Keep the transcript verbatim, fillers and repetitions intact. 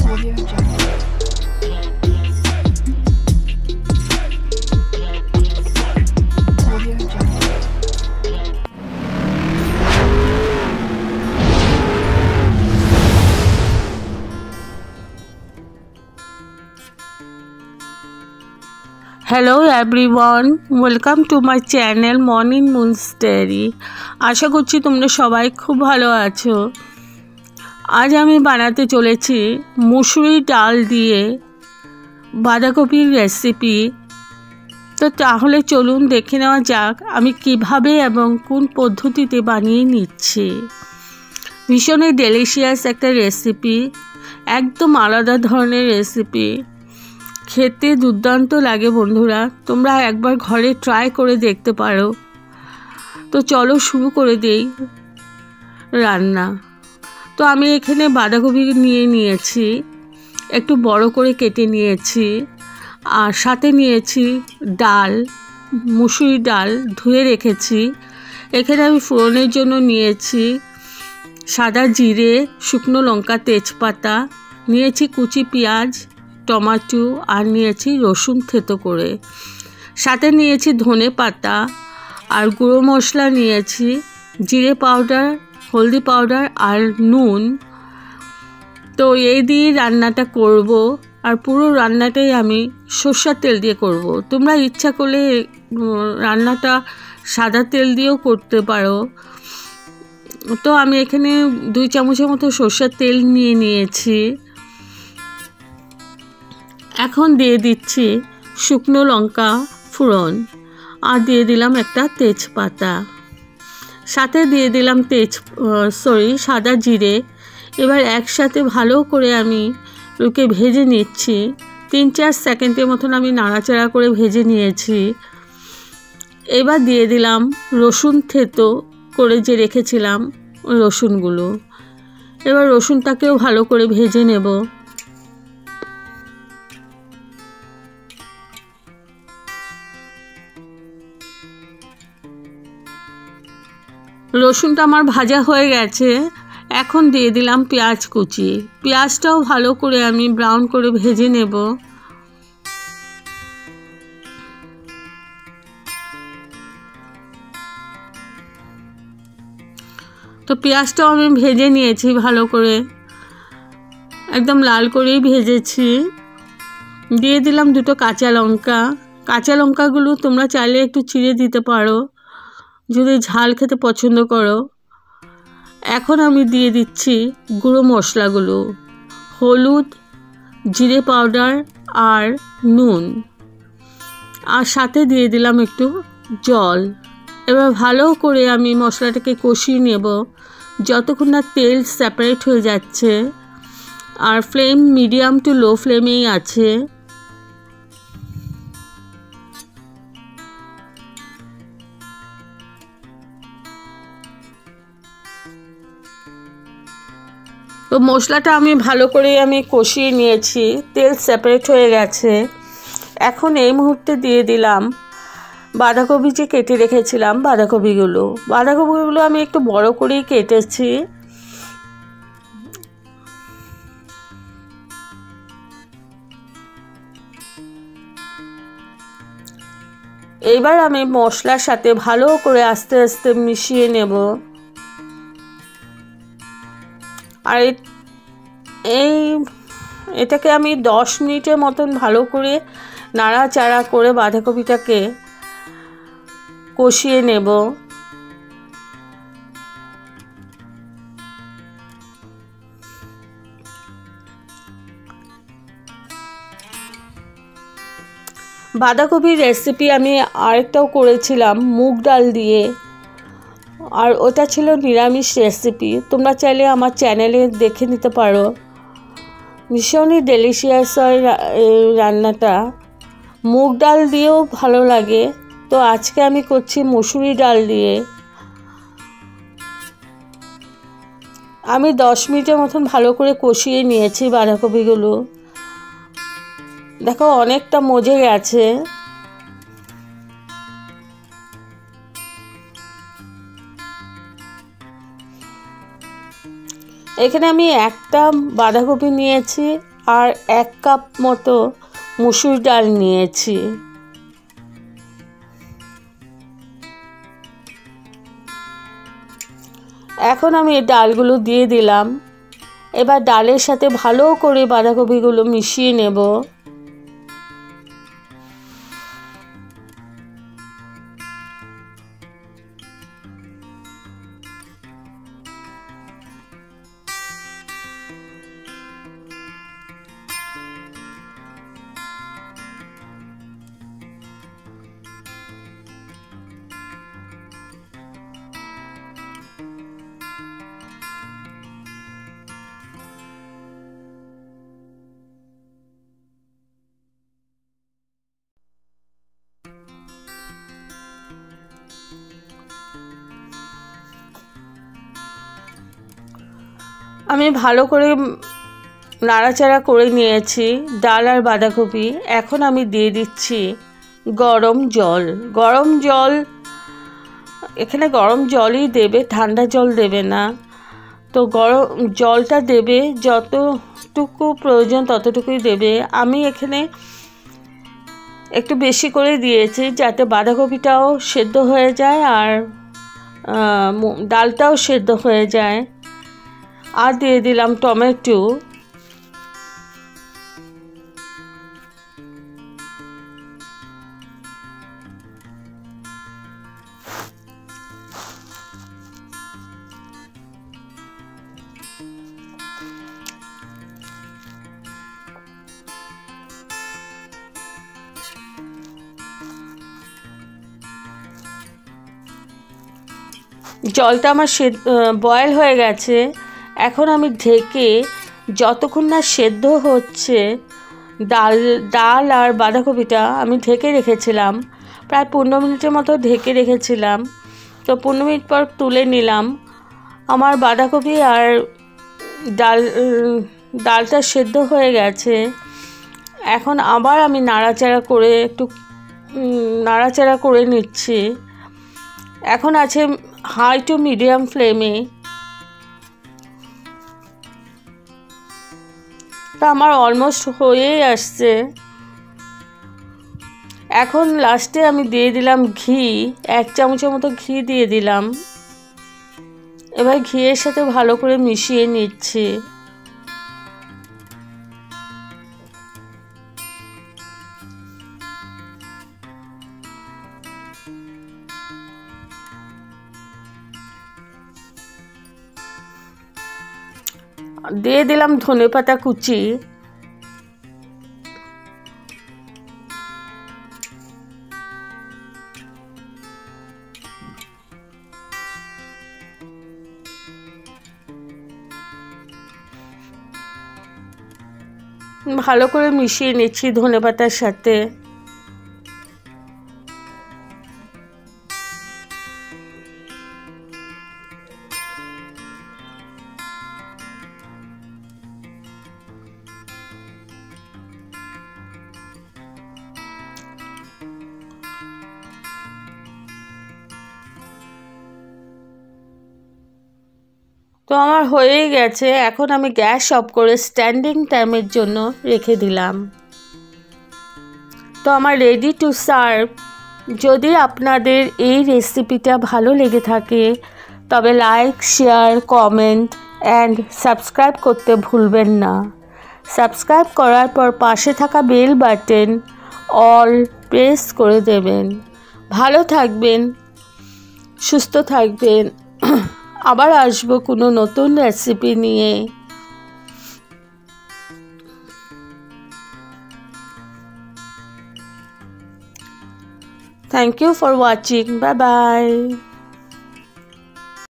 Hello everyone, welcome to my channel morning moon's diary. আশা করছি তোমরা সবাই খুব ভালো আছো। আজ আমি বানাতে চলেছি মুসুরি ডাল দিয়ে বাঁধাকপির রেসিপি। তো তাহলে চলুন দেখে নেওয়া যাক আমি কিভাবে এবং কোন পদ্ধতিতে বানিয়ে নিচ্ছি। ভীষণই ডেলিশিয়াস একটা রেসিপি, একদম আলাদা ধরনের রেসিপি, খেতে দুর্দান্ত লাগে। বন্ধুরা, তোমরা একবার ঘরে ট্রাই করে দেখতে পারো। তো চলো শুরু করে দেই রান্না। তো আমি এখানে বাঁধাকপি নিয়ে নিয়েছি, একটু বড় করে কেটে নিয়েছি, আর সাথে নিয়েছি ডাল, মুসুরি ডাল ধুয়ে রেখেছি। এখানে আমি ফোড়নের জন্য নিয়েছি সাদা জিরে, শুকনো লঙ্কা, তেজপাতা, নিয়েছি কুচি পেঁয়াজ, টমেটো, আর নিয়েছি রসুন থেতো করে। সাথে নিয়েছি ধনে পাতা আর গুঁড়ো মশলা, নিয়েছি জিরে পাউডার, হলদি পাউডার আর নুন। তো এই দিয়ে রান্নাটা করব, আর পুরো রান্নাটাই আমি সরষের তেল দিয়ে করব। তোমরা ইচ্ছা করলে রান্নাটা সাদা তেল দিয়েও করতে পারো। তো আমি এখানে দুই চামচের মতো সরষের তেল নিয়ে নিয়েছি। এখন দিয়ে দিচ্ছি শুকনো লঙ্কা ফোড়ন, আর দিয়ে দিলাম একটা তেজপাতা, সাথে দিয়ে দিলাম তেজ সরি সাদা জিরে। এবার একসাথে ভালো করে আমি ওকে ভেজে নিচ্ছি। তিন চার সেকেন্ডের মতন আমি নাড়াচাড়া করে ভেজে নিয়েছি। এবার দিয়ে দিলাম রসুন থেতো করে যে রেখেছিলাম রসুনগুলো। এবার রসুনটাকেও ভালো করে ভেজে নেব। রসুনটা আমার ভাজা হয়ে গেছে। এখন দিয়ে দিলাম পেঁয়াজ কুচি। পেঁয়াজটাও ভালো করে আমি ব্রাউন করে ভেজে নেব। তো পেঁয়াজটাও আমি ভেজে নিয়েছি ভালো করে, একদম লাল করেই ভেজেছি। দিয়ে দিলাম দুটো কাঁচা লঙ্কা। কাঁচা লঙ্কাগুলো তোমরা চাইলে একটু চিড়ে দিতে পারো যদি ঝাল খেতে পছন্দ করো। এখন আমি দিয়ে দিচ্ছি গুঁড়ো মশলাগুলো, হলুদ, জিরে পাউডার আর নুন, আর সাথে দিয়ে দিলাম একটু জল। এবার ভালো করে আমি মশলাটাকে কষিয়ে নেব যতক্ষণ না তেল সেপারেট হয়ে যাচ্ছে, আর ফ্লেম মিডিয়াম টু লো ফ্লেমেই আছে। তো মশলাটা আমি ভালো করে আমি কষিয়ে নিয়েছি, তেল সেপারেট হয়ে গেছে। এখন এই মুহূর্তে দিয়ে দিলাম বাঁধাকপি যে কেটে রেখেছিলাম বাঁধাকপিগুলো। বাঁধাকপিগুলো আমি একটু বড় করেই কেটেছি। এইবার আমি মশলার সাথে ভালো করে আস্তে আস্তে মিশিয়ে নেব। আর এই এটাকে আমি দশ মিনিটের মতন ভালো করে নাড়াচাড়া করে বাঁধাকপিটাকে কষিয়ে নেব। বাঁধাকপির রেসিপি আমি আরেকটাও করেছিলাম মুগ ডাল দিয়ে, আর ওটা ছিল নিরামিষ রেসিপি। তোমরা চাইলে আমার চ্যানেলে দেখে নিতে পারো। ভীষণই ডেলিশিয়াস হয় এই রান্নাটা, মুগ ডাল দিয়েও ভালো লাগে। তো আজকে আমি করছি মুসুরি ডাল দিয়ে। আমি দশ মিনিটের মতন ভালো করে কষিয়ে নিয়েছি বাঁধাকপিগুলো। দেখো অনেকটা মজে গেছে। এখানে আমি একটা বাঁধাকপি নিয়েছি আর এক কাপ মতো মুসুর ডাল নিয়েছি। এখন আমি এই ডালগুলো দিয়ে দিলাম। এবার ডালের সাথে ভালো করে বাঁধাকপিগুলো মিশিয়ে নেব। আমি ভালো করে নাড়াচাড়া করে নিয়েছি ডাল আর বাঁধাকপি। এখন আমি দিয়ে দিচ্ছি গরম জল। গরম জল এখানে গরম জলই দেবে, ঠান্ডা জল দেবে না। তো গরম জলটা দেবে, যতটুকু প্রয়োজন ততটুকুই দেবে। আমি এখানে একটু বেশি করে দিয়েছি যাতে বাঁধাকপিটাও সেদ্ধ হয়ে যায় আর ডালটাও সেদ্ধ হয়ে যায়। আর দিয়ে দিলাম টমেটো। জলটা আমার বয়েল হয়ে গেছে। এখন আমি ঢেকে যতক্ষণ না সেদ্ধ হচ্ছে ডাল ডাল আর বাঁধাকপিটা আমি ঢেকে রেখেছিলাম, প্রায় পনেরো মিনিটের মতো ঢেকে রেখেছিলাম। তো পনেরো মিনিট পর তুলে নিলাম। আমার বাঁধাকপি আর ডাল ডালটা সেদ্ধ হয়ে গেছে। এখন আবার আমি নাড়াচাড়া করে একটু নাড়াচাড়া করে নিচ্ছি। এখন আছে হাই টু মিডিয়াম ফ্লেমে। তা আমার অলমোস্ট হয়েই আসছে। এখন লাস্টে আমি দিয়ে দিলাম ঘি, এক চামচের মতো ঘি দিয়ে দিলাম। এবার ঘিয়ের সাথে ভালো করে মিশিয়ে নিচ্ছি। দিয়ে দিলাম ধনেপাতা কুচি। ভালো করে মিশিয়ে নিচ্ছি ধনেপাতার সাথে। তো আমার হয়েই গেছে। এখন আমি গ্যাস অফ করে স্ট্যান্ডিং টাইমের জন্য রেখে দিলাম। তো আমার রেডি টু সার্ভ। যদি আপনাদের এই রেসিপিটা ভালো লেগে থাকে তবে like, share, comment and subscribe করতে ভুলবেন না। সাবস্ক্রাইব করার পর পাশে থাকা বেল বাটন অল প্রেস করে দেবেন। ভালো থাকবেন, সুস্থ থাকবেন। আবার আসবো কোনো নতুন রেসিপি নিয়ে। Thank you for watching. Bye by.